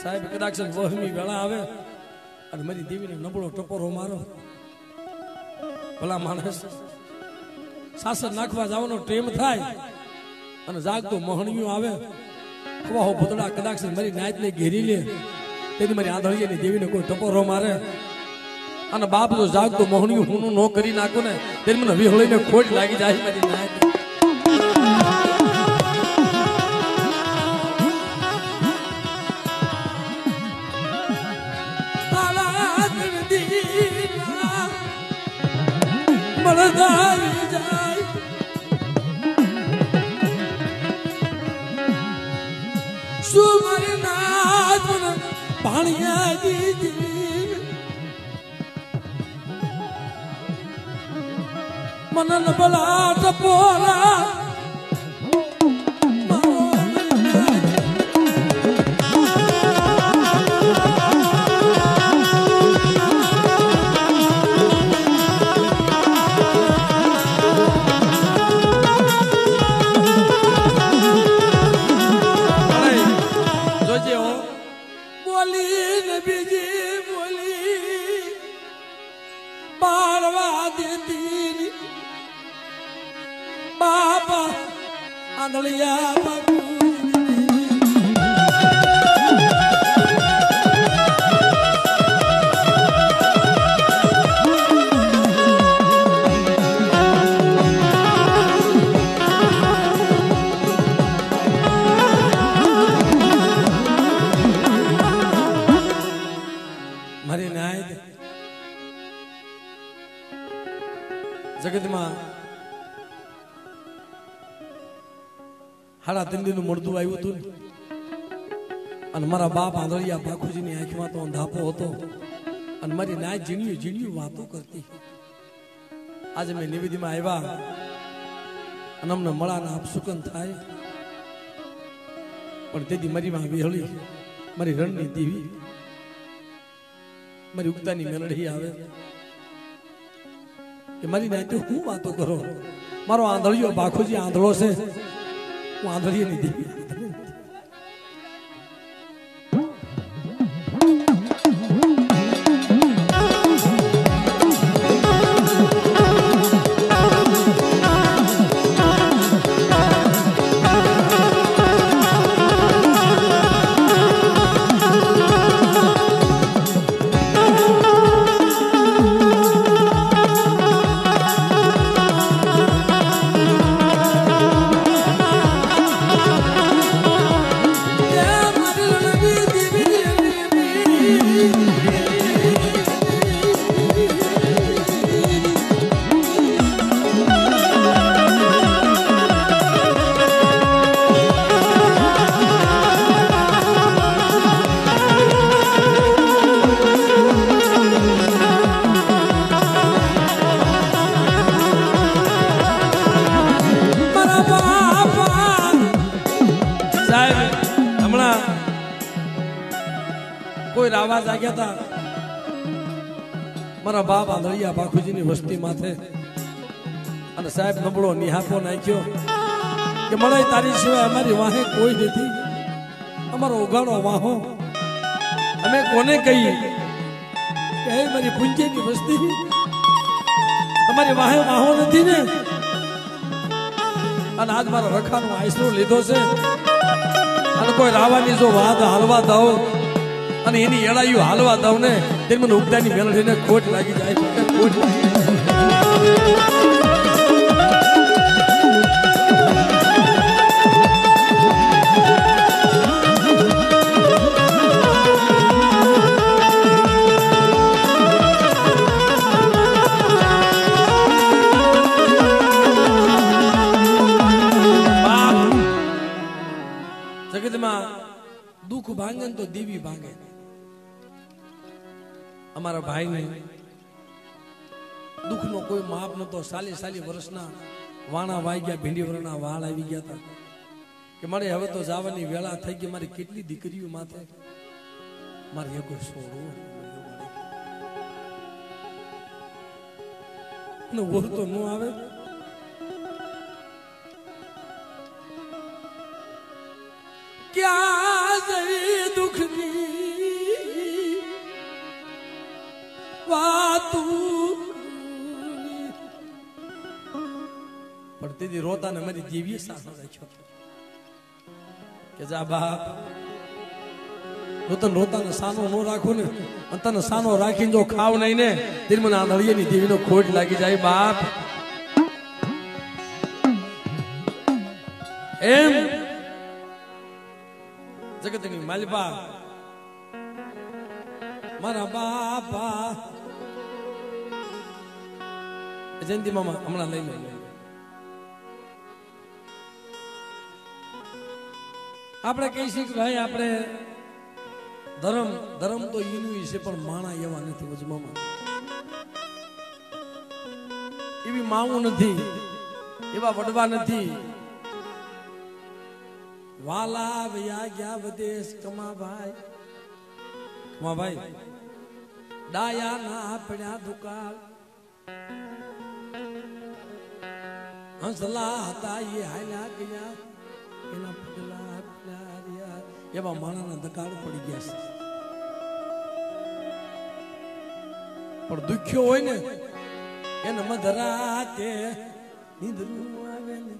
साहेब कदाच वहमी वेला आवे અને મારી દેવીને નબળો ટપોરો મારો ભલા માણસ સાસર નાખવા જવાનો ટેમ થાય અને જાગતો મોહણિયું આવે ખવાહો ભૂતડા કદાચ મારી નાયતને ઘેરી લે તેની મારી આંધળીની દેવીને કોઈ ટપોરો મારે અને બાપ જો જાગતો મોહણિયું હું નો કરી નાખો ને તેની મને વિહળીને ખોટ લાગી જાય મારી નાયત मनन बला टपोरा जगत में हाड़ा 3 दिन मरदू आयु तू मारा बाप आंधळिया बाखुजी नी आँख में तो अंधापो होतो मारी नाय जीणियो जीणियो वातो करती आज मैं निवेदी में आया अमने मळाना अपसुकन थाय पण तेदी मारी मां विहળી मारी रणनी देवी मारी उगतानी मेलडी आवे कि मारी नायते हूँ बातो करो मारो आंधळियो बाखुजी आंधळो से हूँ आंधळिये नहीं देवी आवाज आ गया था मारा बाप आंधळिया बाखुजी नी वस्ती माथे अने साहेब नबळो निहापो नाख्यो के मळे तारी सिवाय हमारी वाहे कोई नहीं अमारो उगाड़ो वाहो हमें कोने कही के मारी पुंजे की वस्ती हमारी वाहे वाहो नहीं ने अने आज मारा रखानो आयसरो लीधो से अने कोई रावानी जो वाद हालवा दो અને એની એળાયું હાલવા દઉં ને તે મને ઉગતાની મેલડીને ખોટ લાગી જાય ખોટ जगत में दुख भांगे तो देवी भांगे हमारा भाई ने दुख नो कोई माप न तो साली साली वर्षना वाणा वाई गया भींडी वरणा वाल आई गया था कि मारे हवे तो जावानी वेला થઈ ગઈ મારી કેટલી દીકરીઓ માથે મારે એકો છોડો નો वो तो नो आवे क्या जई दुख દુખની વાતું પણ તેથી રોતા ને મારી દેવીએ સાસો રાખ્યો કે જા બાપ રોતા ને સાનો નો રાખો ને તને સાનો રાખીને જો ખાવ નહીં ને તે મને આ નળિયાની દેવીનો ખોટ લાગી જાય બાપ એમ જગતની માલિપા મારા બાપા જયંતિ મામા હમણાં લઈ લે આપણે કહીશું કે ભાઈ આપણે ધર્મ તો ઈનું છે પણ માણા એવા નથી વજમાં એવી માવું નથી એવા વડવા નથી વાલા વયા ગયા વિદેશ કમાભાઈ ડાયા ના પડ્યા દુકાળ હંસલા હતા એ હાલ્યા ગયા એના પગલા એવા માણાના દકાળ પડી ગયા છે પણ દુખ્યો હોય ને એને મધરાતે નીંદરું આવે ને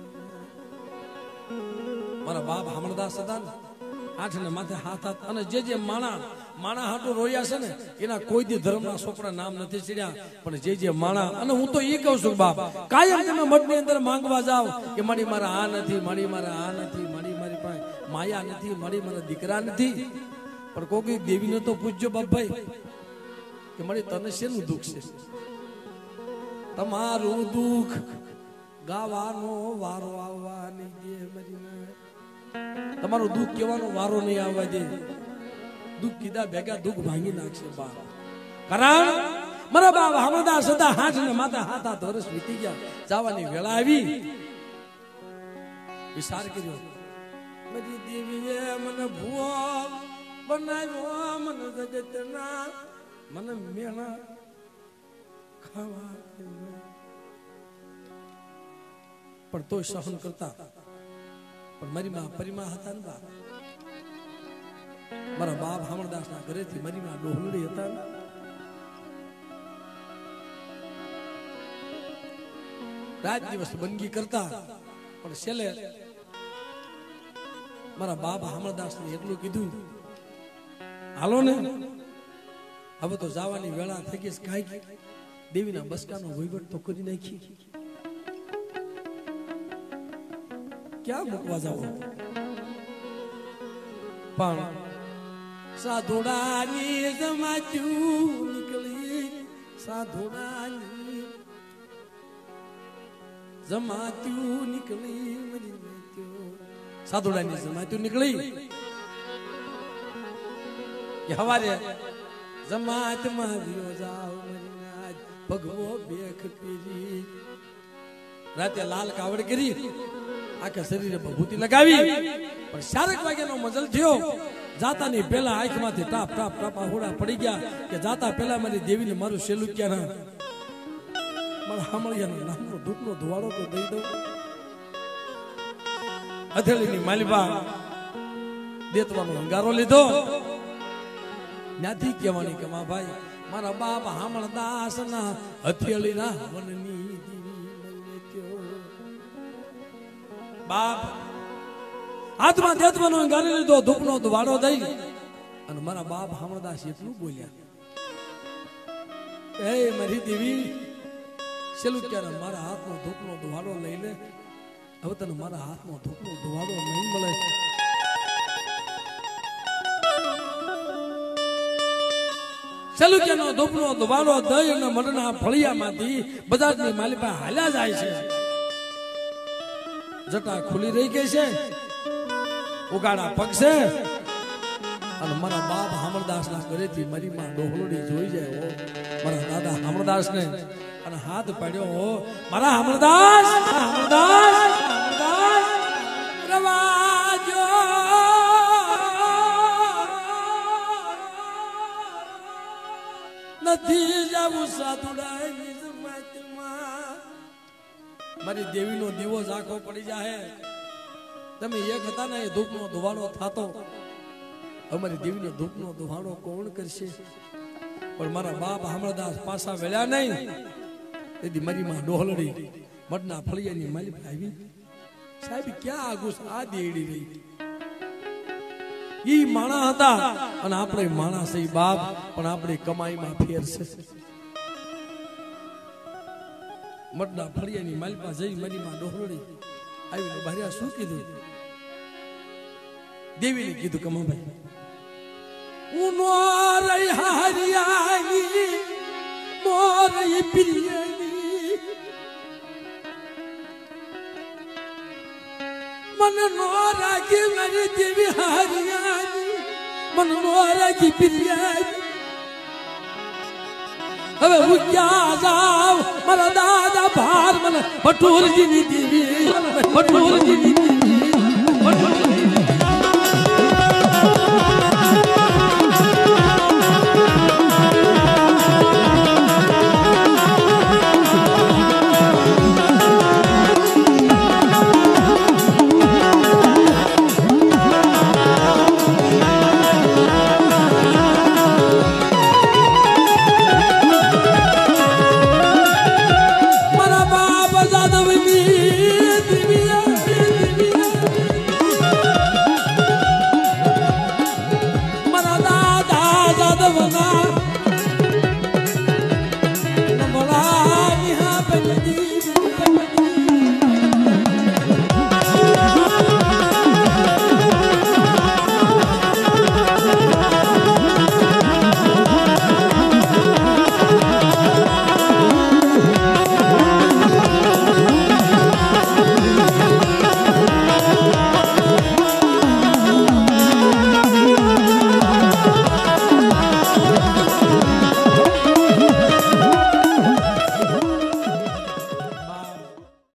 મારા બાપ હામણદાસ હતા ને આઠ ને માથે હાથ અને જે માણા હાટું રોયા છે ને એના કોઈ દી ધર્મના છોકરા નામ નથી ચડ્યા પણ જે માણા અને હું તો એ કહું છું બાપ કાયમ તમે મઠની અંદર માંગવા જાઓ કે મારી મારા આ નથી મારી મારા આ નથી મારી પાસે માયા નથી મારી મારા દીકરા નથી પણ કોઈ દેવીને તો પૂછજો બાપભાઈ કે મારી તને શેનું દુઃખ છે તમારું દુઃખ ગાવાનો વારો આવવાની દે મારી તમારું દુઃખ કહેવાનો વારો નહીં આવવા દે દુઃખ કીધા ભેગા દુઃખ ભાંગી નાખશે બાપ કારણ મારા બાપ હામદાસ હતા હાથ ને માથા હાથ વર્ષ વીતી ગયા જવાની વેળા આવી વિચાર કર્યો બધી દેવીએ મને ભૂવો બનાવ્યો મને જગતના મને મેણા ખાવા પણ તોય સહન કરતા પણ મારી માં પરિમા હતા ને બા મારા બાપ હામણદાસ ના ઘરેથી મારી માં ડોહલડી હતા ને રાત દિવસ બંદગી કરતા પણ છેલ્લે મારા બાપ હામણદાસ ને એટલું કીધું હાલો ને હવે તો જવાની વેળા થઈ ગઈ કાંઈ દેવીના બસકાનો વહીવટ તો કરી નાખી ક્યાં મૂકવા જાવ પણ સાધુડાની જમાત્યું નીકળી સાધુડાની જમાત્યું નીકળી સાધુડાની જમાત્યું નીકળી કે હવારે જમાતમાં વિયો જાવ ભગવો બેખ પીરી રાતે લાલ કાવડ કરી આખા શરીરે ભભૂતિ લગાવી પણ 4 વાગ્યાનો મજલ થયો જાતાની પેલા આંખમાંથી ટાપ ટાપ ટાપ આહુડા પડી ગયા કે જાતા પેલા મારી દેવીને મારું સેલું ક્યાં ના મારા હામળિયાનો નામનો ધૂપનો ધુવાડો તો દઈ દઉં હથેળીની માલિબા દેતવાનો અંગારો લીધો ત્યાંથી કહેવાની કે મા ભાઈ મારા બાપ હામણદાસ ના હથેળીના વનની બાપ હાથમાં દેતવાનો અંગારો લીધો ધૂપનો ધુવાડો દઈ અને મારા બાપ હામણદાસ એટલું બોલ્યા એ મારી દેવી છેલ્લું ક્યારે મારા હાથનો ધૂપનો ધુવાડો લઈ લે હવે તને મારા હાથનો ધૂપનો ધુવાડો નહીં મળે છેલ્લું ધૂપનો ધુવાડો દઈ અને મનના ફળિયામાંથી બજારની માલિપા હાલ્યા જાય છે જટા ખુલી રહી ગઈ છે ઉગાડા પગ છે અને મારા બાપ હામણદાસ ના ઘરેથી મારી માં ડોહલડી જોઈ જાય મારા દાદા હામણદાસ ને અને હાથ પાડ્યો મારા હામણદાસ રવાજો નથી જાવું સાધુડાની જમાતમાં મારી દેવીનો દીવો ઝાંખો પડી જાય તમે એક હતા ને એ ધૂપનો ધુવાડો થાતો અમારી દેવીનો ધૂપનો દુહાણો કોણ કરશે? પણ મારા બાપ હામળદાસ પાછા વેળ્યા નહીં તેથી મારી માં ડોહલડી મઠના ફળિયાની માલિક આવી. સાહેબ ક્યાં આગુસ આ દેડી રહી? ઈ માણા હતા અને આપણે માણા છે બાપ, પણ આપણી કમાઈમાં ફેર છે. મઠના ફળિયાની માલિકા જઈ મારી માં ડોહલડી આવીને ભાર્યા શું કીધું? દેવીને કીધું કમાભાઈ ઉનો રહી હારિયાની મોરઈ પિરિયાની મન નો રાખી મારી દેવી હારિયાની મન નો રાખી પિરિયાની. હવે હું ક્યાં જાવ? મારા દાદા ભાર મને ભટુરજીની દેવી ભટુરજીની